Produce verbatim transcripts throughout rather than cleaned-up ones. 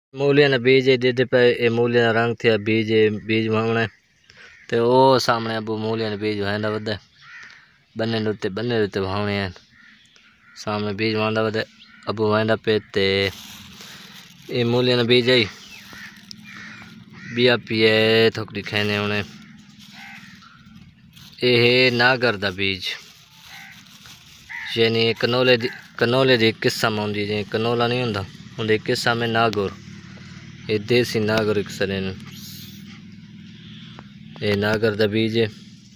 मूलियां ने बीज दे पे ये मूलियां रंग थे बीज बीज वावने ते ओ सामने अबू मूलियां ने बीज वांदा वदे बन्ने उत्ते बन्ने उत्ते वावने हैं सामने बीज वांदा वदे अबू वांदा पे ते ये मूलियां ने बीज आई बिया पिए थोक दिखाने उन्हें ये नागर दा बीज यानी कनोले दी कनोले दी किस्म होंदी जे कनोला नहीं होंदा उनदे किस्म में नागौर ये देसी नागर एक सरे ये नागर दा बीज है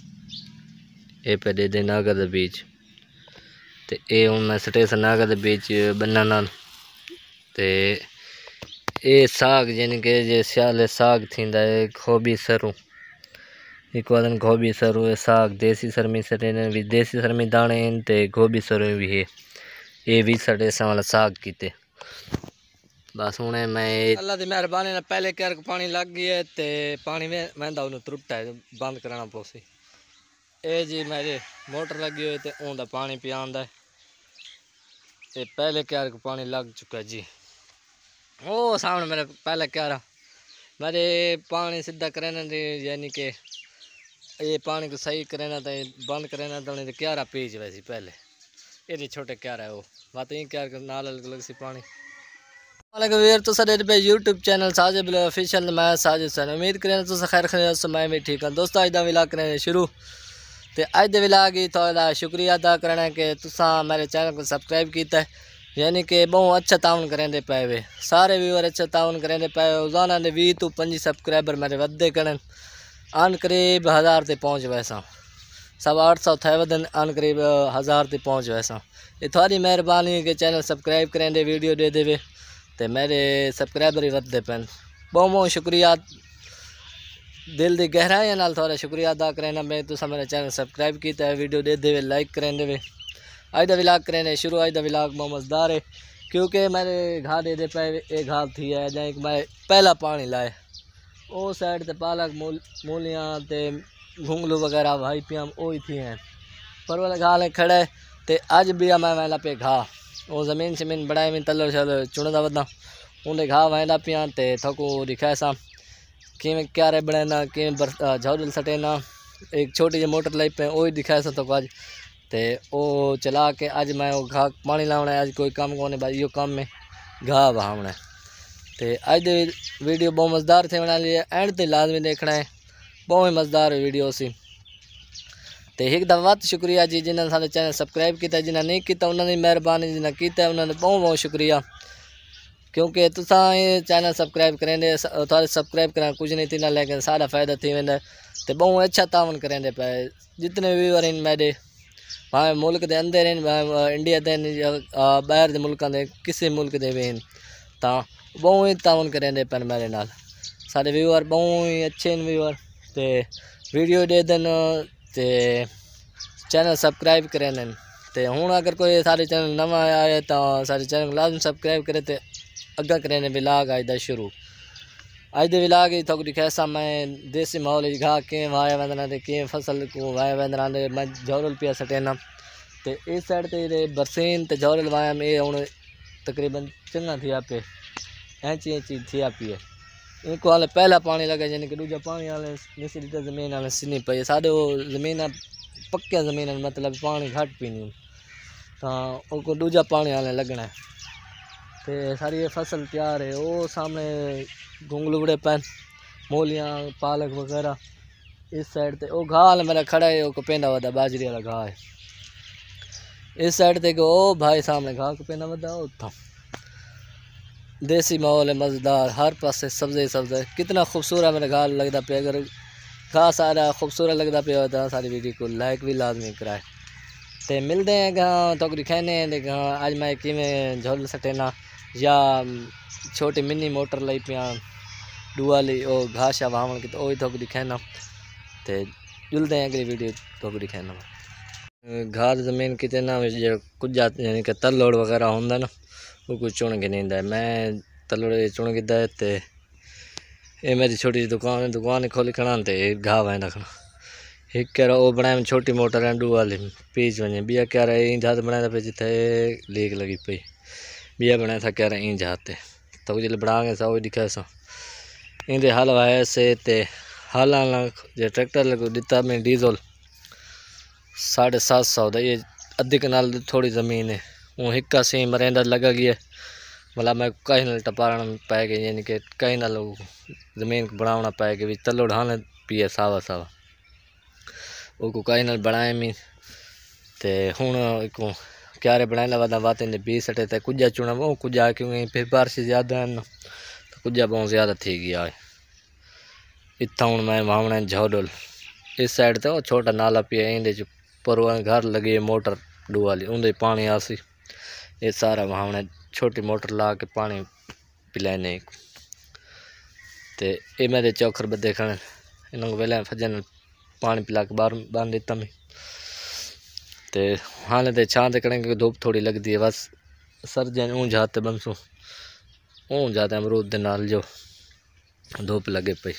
ये पे दे दे नागर दा बीज ते ये हुण मैं सटे सा नागर दा बीज बन्ना नाल ते ये साग यानी कि जे स्याले साग थींदा है गोभी सरू एक वादन गोभी सरू है साग देसी सरमी सटे ने भी देसी सरमी दाने ते गोभी सरू भी है ये भी सटे सा वाला साग कीते बस हूँ मैं अल्लाह की मेहरबानी ने पहले क्यार पानी लग गया तो पानी में वहदा उन्हें त्रुटा है बंद कराना पोसी ये जी मेरे मोटर लगी हुई तो उनका पानी पियादा है तो पहले क्यार को पानी लग चुका है जी ओ सामने मेरे पहले क्यारा मेरे पानी सीधा करना यानी कि ये पानी को सही करना तो बंद करना तो उन्हें क्यारा पीज वैसी पहले ये छोटे क्यारा है वो बात यही क्यार नाल अलग अलग सी पानी वीर तो सर पे यूट्यूब चैनल साजिद बिल ऑफिशियल मैं साजिद सर उम्मीद करें तो खैर खैर मैं भी ठीक हूँ दोस्तों अज का विलाग करें शुरू तो अज के विलाग ही थोड़ा शुक्रिया अदा करना कि तुसा मेरे चैनल को सब्सक्राइब किया है यानी कि बहुत अच्छा ताउन करेंदे पे वे सारे व्यूअर अच्छा ताउन करेंदे पे रोजाना के भी तो पंजी सब्सक्राइबर मेरे वधे करन अन करीब हज़ार ते पहुँच वैसा सब आठ सौ थे वधन अन करीब हज़ार ते पहुँच वैसा ये थोड़ी मेहरबानी कि चैनल सब्सक्राइब करेंदे वीडियो दे देवे तो मेरे सब्सक्राइबर ही वधदे पैन बहुत बहुत शुक्रिया दिल की गहराई नाल थोड़ा शुक्रिया अदा करना मैं तुसा मेरे चैनल सब्सक्राइब किया है वीडियो दे देवे लाइक करें देवे अज का विलाग करें शुरू अज का विलाग बहुत मज़ेदार है क्योंकि मेरे घा दे दे पे एक घा थी है जैसे मैं पहला पानी लाए ओ साइड ते पालक मूल मूलियाँ ते घुंगलू वगैरह भाई पियाम ओ ही थी हैं पर वाले घा ले खड़े तो अज भी मैं वैला पे घा वो ज़मीन शमीन बनाए में तलर शल चुनदा वदा उन्हें घा वहदा पिया तो थको दिखाए सा कि क्या रे बनाना कि झाड़ू सटेना एक छोटी जी मोटर लाई पे वही दिखाए सा तो अज तो वो चला के अज मैं वो घा पानी लाना है अज कोई कम को भाई यो कम में घा बहावना है तो अज दे वीडियो बहुत मज़ेदार थे बना लिए एंड ते लाजमी देखना है बहुत ही मज़ेदार वीडियो सी तो एक दफ़ा शुक्रिया जी जिन्होंने सारे चैनल सब्सक्राइब किया जिन्हें नहीं किया उन्होंने मेहरबानी जिन्हें किया उन्होंने बहुत बहुत शुक्रिया क्योंकि तुसा ये चैनल सब्सक्राइब करेंगे थोड़े सब्सक्राइब करा कुछ नहीं थी ना लेकिन सारा फ़ायदा थी वेंदा तो बहुत अच्छा तावन करेंगे पे जितने व्यूअर इन मेरे भावे मुल्क के अंदर इन इंडिया के बाहर के मुल्कों के किसी मुल्क के भी इन तो बहुत ही तावन करेंगे पे मेरे नाल सारे व्यूअर बहुत ही अच्छे व्यूअर तो वीडियो दे देन ते चैनल सब्सक्राइब करें तो हूँ अगर कोई सारे चैनल नवा आए तो सारे चैनल लाजम सब्सक्राइब करे तो अग्गा करें विलाग अज का शुरू अज के विलाग ही थोक दिखाया सा मैं देसी माहौल घा कि वाया वंदना कि फसल को वाया वंदना मैं झौरल पिया सटेना तो इस साइड ते बरसीन तो झौरल वाया में हूँ तकरीबन चंगा थिया पे ऐंची ऐंची थिया पी है एक वाले पहला पानी लगा यानी कि दूजा पानी वाले निसी लीटर जमीन वाले सीनी पई साढ़े वो जमीन पक्के जमीन मतलब पानी घट पीनी तो दूजा पानी वाले लगना है तो सारी ये फसल तैयार है वो सामने घुंगलुगड़े पैन मूलियाँ पालक वगैरह इस साइड ते वो घा वाले मेरा खड़ा है वो कपेंदा वदा बाजरी वाला घा है इस साइड ते ओ भाई सामने घा कपेंदा वदा उतना देसी माहौल है मज़ेदार हर पासे सब्ज़े सब्ज़े कितना खूबसूरत मेरा घा लगता पे अगर घा सारा खूबसूरत लगता पे होता सारी वीडियो को लाइक भी लाजमी कराए तो मिलते हैं घा तो दिखाने घा अज मैं किमें झोल सटेना या छोटी मिनी मोटर लाई पिया डुआली ओ घा शा वावन की तो वही थोक दिखाना तो जुलते हैं अगली वीडियो थोक दिखाना घा जमीन कितने ना कुछ जाते यानी कि तलोड़ वगैरह होंगे ना वो कुछ चुन के नहीं है मैं तलोड़ चुन के है तो ये मेरी छोटी सी दुकान है दुकान खोली खड़ा तो घा वह रखना एक कह रहा वो बनाया छोटी मोटर है डू वाली पीच वजे बिया कह रहा इंज हाथ बनाया पे जिथे लीक लगी पई बिया बनाया था कह रहा इंज हाथ तो जिले बनाएंगे सा वो दिखा सा इंदे हल वाया से ते हल जो ट्रैक्टर लगो दिता में डीजल साढ़े सात सौ दा ये अद्धी कनाल थोड़ी ज़मीन है वो हिक्का सी मरेंदा लगा गया मतलब मैं कहीं ना टपारण पाए गए यानी कि कहीं ना लोग ज़मीन को बनाना पाए कि तलो ढाने पिए सावा सावा वो कहीं ना बनाए मी ते हूँ को क्यारे बनाने वादा बात इन बीस सटे ते कुछ चुना वो कुछ क्योंकि फिर बारिश ज़्यादा है ना तो कुछ बहुत ज़्यादा थी गया है इतना हूँ मैं वावना झोडल इस साइड तो छोटा नाला पिया इंदे पर घर लगी मोटर डू वाली उन्हें पानी आसी ये सारा वावना छोटी मोटर ला के पानी पिलाने ते ये मेरे चौखर बदे खाने इन्होंने वेला फजन पानी पिला के बाहर बांध देता मैं ते हाले ते छां ते करेंगे धूप थोड़ी लगती है बस सर्दियां ऊँ जाते बनसू ऊँ जाते अमरूद दे नाल जो धूप लगे पई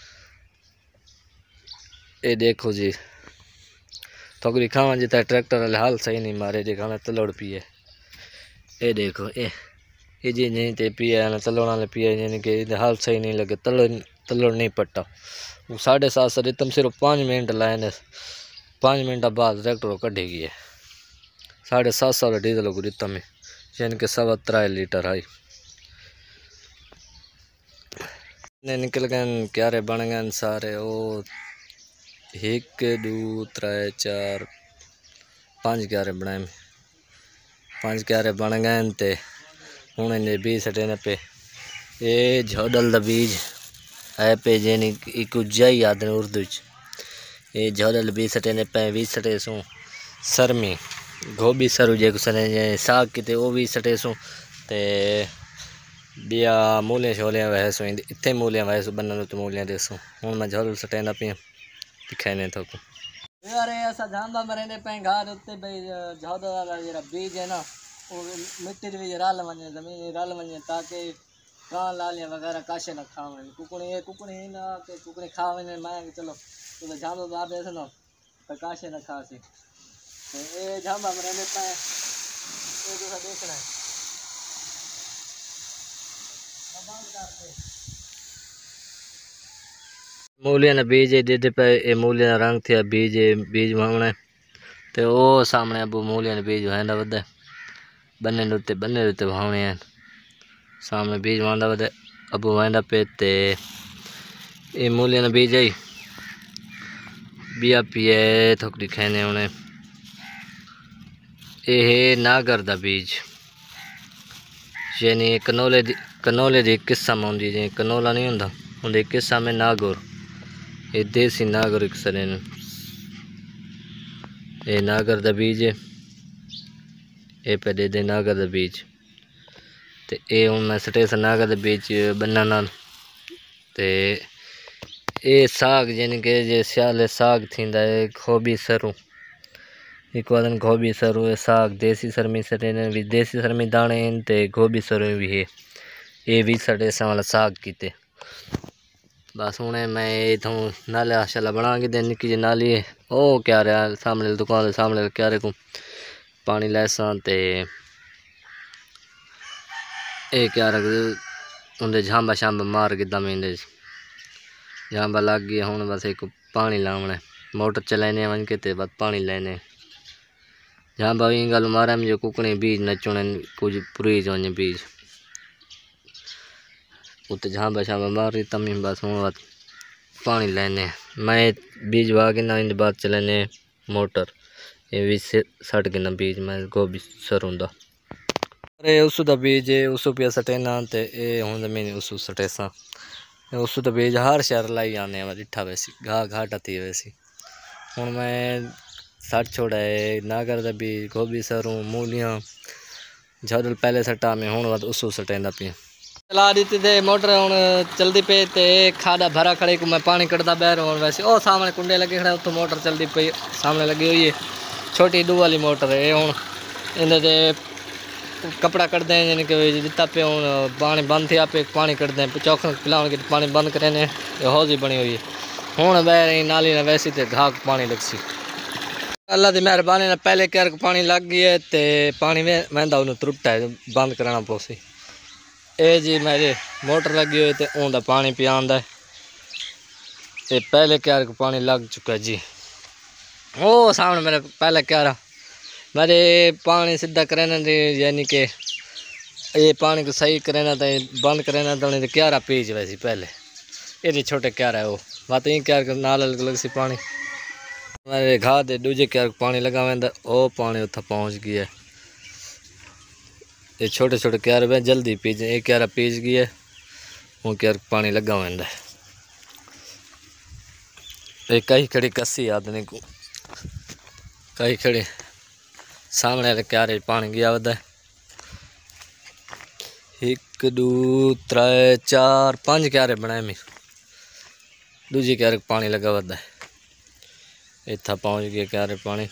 ये देखो जी थोड़ी खावा जिता ट्रैक्टर वाले हाल सही नहीं मारे जी खाना तलोड़ पिए ये देखो ये ये जी नहीं ते पिए ना तलोड़ वाले पिए यानी कि हाल सही नहीं लगे तलोड़ तलोड़ नहीं पट्टा वो साढ़े सात सौ रितम सिर्फ पाँच मिनट लाए ने पाँच मिनट बाद ट्रैक्टर कढ़ेगी है साढ़े सात सौ डीजल को रितम में यानी कि सवा त्रै लीटर आई ने निकल गए क्यारे बन गए सारे वो एक दो त्रै चार पाँच क्यारे बनाए में पाँच क्यारे बन गए ते हूँ इन्हें बीज सटे ने पे ये झोडल दा बीज है पे जेनी एक उज्जाई आदने उर्दू ये झोडल बीज सटे ने पे बीज सटे सू सरमी गोभी सरू जे सने साग किते वो भी सटे सू ते बिया मूलियां छोलियां वह सू इतने मूलियां वह सू बनने तो मूलियां देसू हूँ मैं झोडल सटे ना पिया दिखाने तो को अरे ऐसा झांबा मरेंदे पे घाट उत्ते भाई झोडल वाला जरा बीज है ना वो मिट्टी भी राल वने जमीन राल वने ताकि गां लालियां वगैरह काशे न खावे कुकड़ी ये कुकड़ी ना के कुकड़ी खावे ने मैं चलो तो झांबा बाप ऐसे ना तो काशे न खासी तो ये झांबा मरेंदे पे ये जो देखना है मूलियां ने बीज दे दे पे ये मूलियां रंग थे बीज बीज मावने ते वो सामने अब मूलियां ने बीज वांदा वदे बन्ने उत्ते बन्ने उत्ते भावने हैं सामने बीज वांदा वदे अब वांदा पे ते ये मूलियां ने बीज आई बिया पिए थोक दिखाने उन्हें ये नागर दा बीज यानी कनोले दी कनोले दी किस्म होंदी जी कनोला नहीं होंदा उनके किस्म में नागौर ये देसी नागर एक सरे ये नागर दा बीज है ये पे दे दे नागर दा बीज ते ये हूँ मैं सटे सा नागर दा बीज बनना नाल ते ये साग यानी कि जे स्याले साग थींदा है गोभी सरू एक वादन गोभी सरू है साग देसी सरमी सटे ने भी देसी सरमी दाने ते गोभी सरू भी है ये भी सटे सा वाला साग कीते बस हूँ मैं इतों नाले शाला बना के दें निकी जी नाली है ओ क्या रहा सामने दुकान सामने क्यारे को पानी लैसा ते ये क्या रख उन्हें झांबा शांबा मार के दम इंदे झांबा लग गया हूँ बस एक पानी लावना मोटर चलाने वन के ते बाद पानी लेने झांबा भी गल मारा में जो कुकड़ी बीज नचुने कुछ पुरीज वने बीज उत्ते झांबा शांबा मार तमी बस हूँ बात पानी लेने मैं बीज वागे ना इन बाद चलाने मोटर ये भी सट के ना बीज मैं गोभी सरूंदा अरे उस दा बीज उस पिया सटे ना ते ये हूँ जमीन उस सटे सा उस दा बीज हर शहर लाई आने डिठा वैसी घा घाट आती वैसी हूँ मैं सट छोड़ा है नागर दा बीज गोभी सरूं मूलियां झोडल पहले सटा में हूँ बाद उस सटेंदा पिया चला दी थे मोटर हूँ चलती पे ते खादा भरा खड़े को मैं पानी कटदा बह रहा हूँ वैसे ओ सामने कुंडे लगे खड़े उत्तो मोटर चलती पई सामने लगी हुई है छोटी दू वाली मोटर है हूँ इन्हें कपड़ा कट दें यानी कि जितना पे हूँ पानी बंद थे आप पानी कट दें चौखन पिलाने के पानी बंद करें हौज ही बनी हुई है हूँ बह रही नाली ने वैसी तो घाक पानी लगसी अल्लाह की मेहरबानी ने पहले क्यार पानी लग गई है तो पानी में वहदा उन्हें त्रुटा है बंद कराना पौसी ये जी मेरे मोटर लगी हुई तो उनका पानी पियादा है। ये पहले क्यारे को पानी लग चुका जी। ओ सामने मेरे पहले क्यारा मेरे पानी सीधा करना यानी कि ये पानी को सही करना तो बंद करना तो नहीं क्यारा पीज वैसी पहले ये छोटे क्यारा है वो बात यही क्यार का नाल अलग अलग सी पानी मेरे घा दे दूजे क्यार को पानी लगा वह वो पानी उतना पहुँच गया। ये छोटे छोटे क्यारे में जल्दी पीज एक क्यारा पीज गया वो क्यार को पानी लगा वह एक कई खड़ी कसी आदमी को कई खड़ी सामने वाले क्यारे पानी गया वह एक दो त्रै चार पांच क्यारे बनाए मैं दूजी क्यारे पानी लगा वह इतना पहुँच गया क्यारे पानी।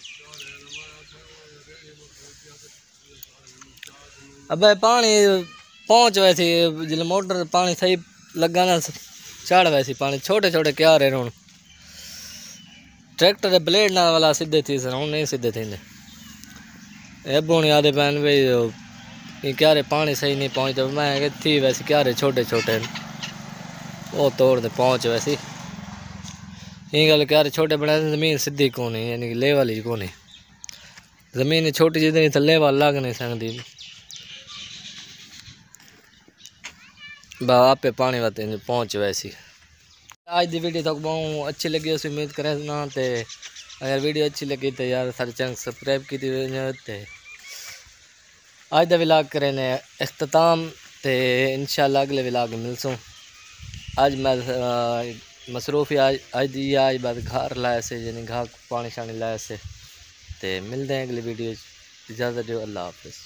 अब पानी पहुँच वैसी जिले मोटर पानी सही लगा ना चढ़ वैसी पानी छोटे छोटे क्यारे हूँ ट्रैक्टर ब्लेड ना वाला सीधे थी सर हूँ नहीं सीधे थे ए बोनी आधे पैन भाई क्यारे पानी सही नहीं पहुँचता मैं थी वैसे क्यारे छोटे छोटे वो तोड़ दे पहुँच वैसी ये गल क्यारे छोटे बनाए जमीन सीधी को नहीं यानी कि लेवल ही को नहीं जमीन छोटी जितनी तो लेवल लग नहीं सकती बा आपे पानी वाते पहुँच वैसी। आज की वीडियो तक बहुत अच्छी लगी उस उम्मीद करें ना ते अगर वीडियो अच्छी लगी तो यार सारे चैनल सब्सक्राइब की थे। आज का विलाग करें ने अख्ताम ते इंशाल्लाह अगले विलाग मिलसूँ। आज मैं मसरूफ़ आज आज दी आज बाद घर लाए से यानी घाह पानी शानी लाए से ते मिलते हैं अगली वीडियो इजाज़त दो अल्लाह हाफ़िज़।